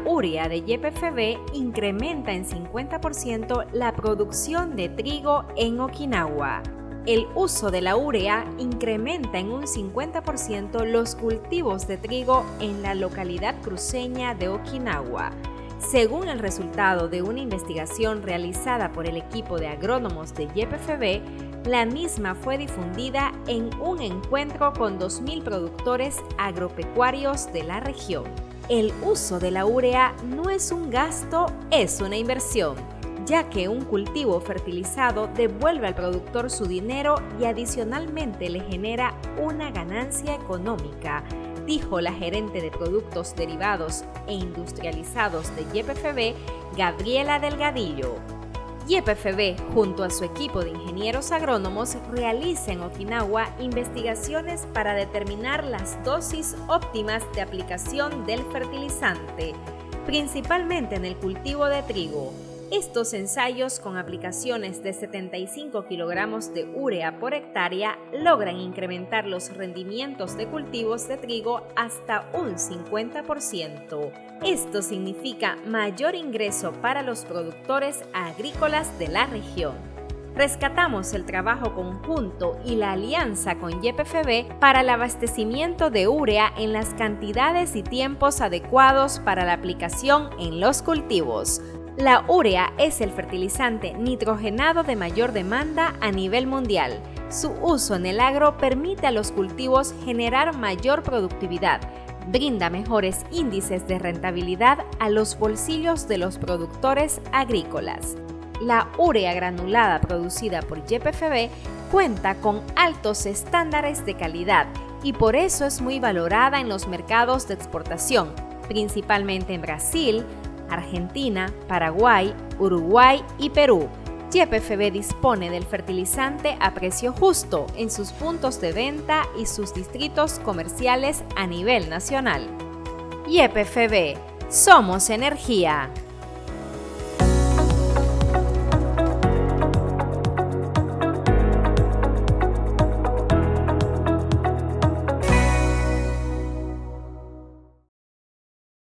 urea de YPFB incrementa en 50% la producción de trigo en Okinawa. El uso de la urea incrementa en un 50% los cultivos de trigo en la localidad cruceña de Okinawa. Según el resultado de una investigación realizada por el equipo de agrónomos de YPFB, la misma fue difundida en un encuentro con 2.000 productores agropecuarios de la región. El uso de la urea no es un gasto, es una inversión, ya que un cultivo fertilizado devuelve al productor su dinero y adicionalmente le genera una ganancia económica, dijo la gerente de productos derivados e industrializados de YPFB, Gabriela Delgadillo. YPFB, junto a su equipo de ingenieros agrónomos, realiza en Okinawa investigaciones para determinar las dosis óptimas de aplicación del fertilizante, principalmente en el cultivo de trigo. Estos ensayos, con aplicaciones de 75 kilogramos de urea por hectárea, logran incrementar los rendimientos de cultivos de trigo hasta un 50%. Esto significa mayor ingreso para los productores agrícolas de la región. Rescatamos el trabajo conjunto y la alianza con YPFB para el abastecimiento de urea en las cantidades y tiempos adecuados para la aplicación en los cultivos. La urea es el fertilizante nitrogenado de mayor demanda a nivel mundial. Su uso en el agro permite a los cultivos generar mayor productividad, brinda mejores índices de rentabilidad a los bolsillos de los productores agrícolas. La urea granulada producida por YPFB cuenta con altos estándares de calidad y por eso es muy valorada en los mercados de exportación, principalmente en Brasil, Argentina, Paraguay, Uruguay y Perú. YPFB dispone del fertilizante a precio justo en sus puntos de venta y sus distritos comerciales a nivel nacional. YPFB, somos energía.